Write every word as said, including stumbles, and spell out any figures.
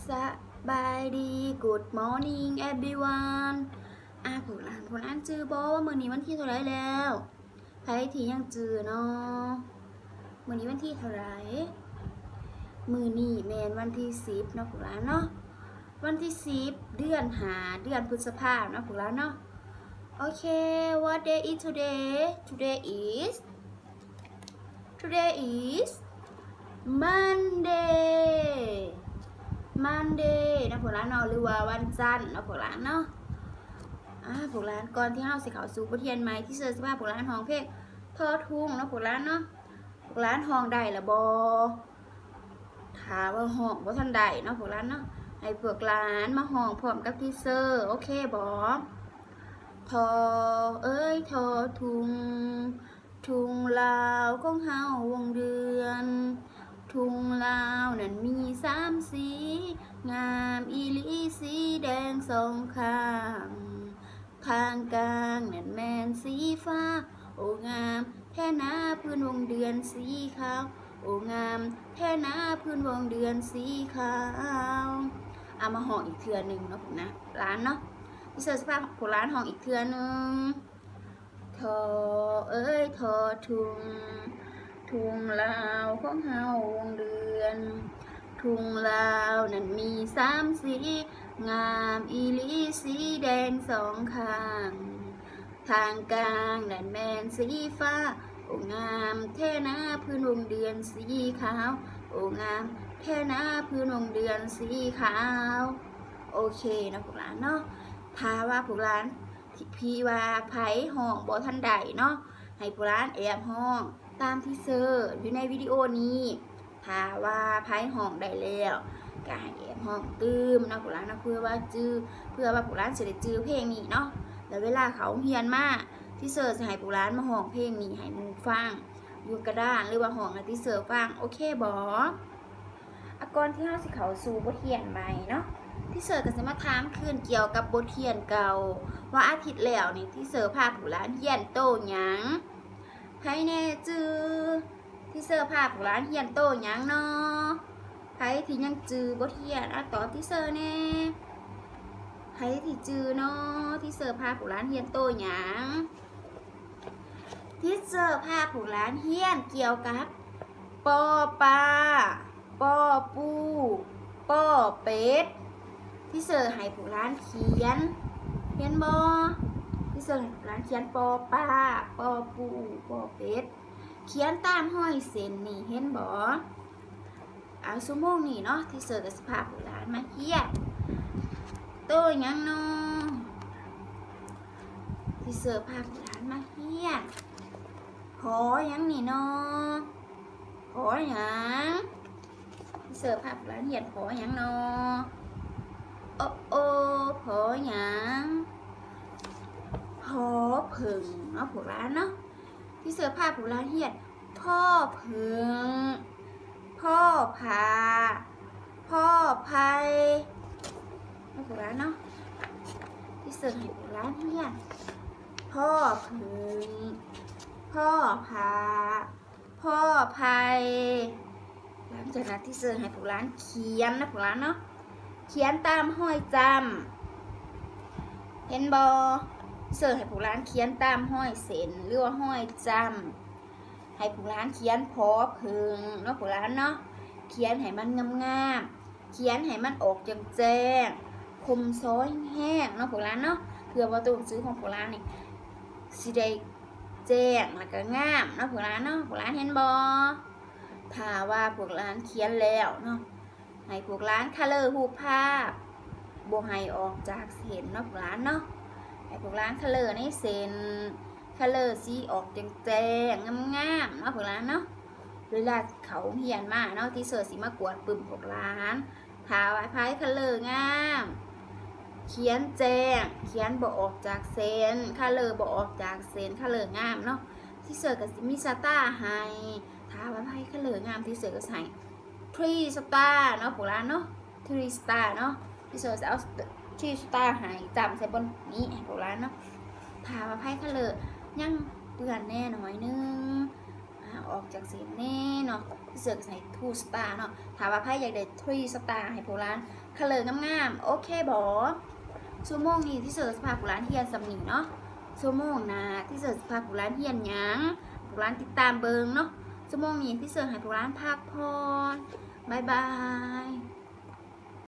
สบายดี Good morning everyone อ่ะผู้อ่านผู้อ่านจื้อบอกว่ามื้อนี้วันที่เท่าไรแล้วใครที่ยังจื้อเนาะมื้อนี้วันที่เท่าไรมื้อนี้แม่นวันที่สิบเนาะผู้อ่านเนาะวันที่สิบเดือนหาเดือนพฤษภาคมเนาะผู้อ่านเนาะโอเค what day is today today is today is Monday Monday นะพวกร้านเนาะหรือว่าวันจันทร์นะพวกร้านเนาะอ่าพวกร้านก่อนที่เฮาสิเข้าสู่บทเรียนใหม่ที่เสิร์ชสภาพพวกร้านห้องเพลงทอทุ่งนะพวกร้านเนาะพวกร้านห้องได้ละบ่ถามว่าห้องบ่ทันได้เนาะพวกร้านเนาะให้พวกร้านมาห้องพร้อมกับที่เสิร์ชโอเคบ่ทอเอ้ยทอทุ่งทุ่งลาวของเฮาวงเดือนทุ่งลาวนั้นมีสามสีงามอีหลีสีแดงสองข้างทางกลางนั้นแม่นสีฟ้าโองามแท่หน้าพื้นวงเดือนสีขาวโองามแท่หน้าพื้นวงเดือนสีขาวเอามาห่ออีกเทือหนึ่งเนาะผมนะร้านเนาะพิเศษสภาพของร้านห่ออีกเทือหนึ่งทอเอ้ยทอทุ่งทุ่งลาวของเฮาวงเดือนทุ่งลาวนั้นมีสามสีงามอีหลีสีแดงสองข้างทางกลางนั้นแม่นสีฟ้าโองามแท่หน้าพื้นวงเดือนสีขาวโองามแท่หน้าพื้นวงเดือนสีขาวโอเคนะพวกหลานเนาะถ้าว่าพวกหลานพี่ว่าไผ่ห้องบ่ทันใดเนาะให้พวกหลานแอบห้องตามที่เซอร์อยู่ในวิดีโอนี้ถ้าว่าไพ่ห้องได้แล้วก็ให้แอบห้องตื้มนะพวกร้านนะเพื่อว่าจื้อเพื่อว่าพวกร้านจะได้จื้อเพลงนี้เนาะแล้วเวลาเขาเฮียนมาที่เซอร์จะให้พวกร้านมาห้องเพลงนี้ให้มูฟังอยู่กระด้างหรือว่าห้องให้ที่เซอร์ฟังโอเคบออากรที่ห้าสิเขาสู่บทเรียนใหม่เนาะที่เซอร์ก็จะมาถามคืนเกี่ยวกับบทเรียนเก่าว่าอาทิตย์แล้วนี่ที่เซอร์พาพวกร้านเฮียนโตหยังไพ่แน่จื้อที่เซอร์ภาพของร้านเฮียนโตยังเนาะไพ่ที่ยังจื้อบทเรียนอ่ะต่อที่เซอร์แน่ไพ่ที่จื้อเนาะที่เซอร์ภาพของร้านเฮียนโตยังที่เซอร์ภาพของร้านเฮียนเกี่ยวกับปอปลาปอปูปอเป็ดที่เซอร์ให้ผู้ร้านเขียนเขียนบอที่เซอร์ให้ผู้ร้านเขียนปอปลาปอปูปอเป็ดเขียนตามห้อยเส้นนี่เห็นบอเอาชั่วโมงนี่เนาะที่เซอร์กับสภาพผู้ร้านมาเขียนโตยังเนาะที่เซอร์ภาพผู้ร้านมาเขียนหอยังนี่เนาะหอยังที่เซอร์ภาพผู้ร้านเขียนหอยังเนาะโอโอหอยังหอผึ่งเนาะผู้ร้านเนาะที่เสื้อผ้าผู้ร้านเฮียนพ่อผึ่งพ่อพาพ่อภัยนะผู้ร้านเนาะที่เสื้อให้ผู้ร้านเฮียนพ่อผึ่งพ่อพาพ่อภัยหลังจากนั้นที่เสื้อให้ผู้ร้านเขียนนะผู้ร้านเนาะเขียนตามห้อยจำเห็นบอเสิร์ชให้ผู้ร้านเขียนตามห้อยเส้นหรือว่าห้อยจำให้ผู้ร้านเขียนพอเพิงเนาะผู้ร้านเนาะเขียนให้มันงามๆเขียนให้มันออกแจ้งๆคมซ้อยแห้งเนาะผู้ร้านเนาะเพื่อว่าตัวหนังสือของผู้ร้านนี่สิได้แจ้งแล้วก็งามเนาะผู้ร้านเนาะผู้ร้านเห็นบอถ้าว่าผู้ร้านเขียนแล้วเนาะให้ผู้ร้านคัลเลอร์รูปภาพบ่ให้ออกจากเส้นเนาะผู้ร้านเนาะให้พวกร้านคัลเลอร์ในเส้นคัลเลอร์สีออกแจ้งๆงามๆเนาะพวกร้านเนาะเวลาเขาเหียนมาเนาะที่เสิร์ชสีมากวดปึ่มพวกร้านทาไว้ไพ่คัลเลอร์งามเขียนแจ้งเขียนบ่ออกจากเส้นคัลเลอร์บ่ออกจากเส้นคัลเลอร์งามเนาะที่เสิร์ชก็มีสตาร์ให้ทาไว้ไพ่คัลเลอร์งามที่เสิร์ชก็ใส่ทรีสตาร์เนาะพวกร้านเนาะทรีสตาร์เนาะที่เสิร์ชเอาที่สตาร์หายจำใส่บนนี้ให้พวกร้านเนาะถามว่าไพ่คัลเลอร์ยังเปื่อนแน่หน่อยนึงออกจากเสียงแน่เนาะที่เสือกใส่ทูสตาร์เนาะถามว่าไพ่อยากได้ทรีสตาร์ให้พวกร้านเคลงงามๆโอเคบอชั่วโมงนี้ที่เสือกสภาพพวกร้านเฮียนสำนีเนาะชั่วโมงนะที่เสือกสภาพพวกร้านเฮียนยังพวกร้านติดตามเบิงเนาะชั่วโมงนี้ที่เสือกให้พวกร้านพักผ่อนบายบาย